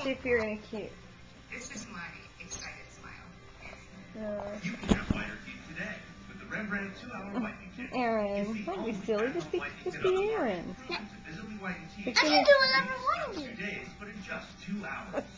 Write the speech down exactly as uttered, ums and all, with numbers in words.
see if you're any cute. It's just my excited smile. No. You can have whiter teeth today with the Rembrandt two-hour whitening kit. Aaron, don't be silly. Just be, just be Aaron. To visibly whiten teeth. I can do whatever I want to do. Two days, but in just two hours.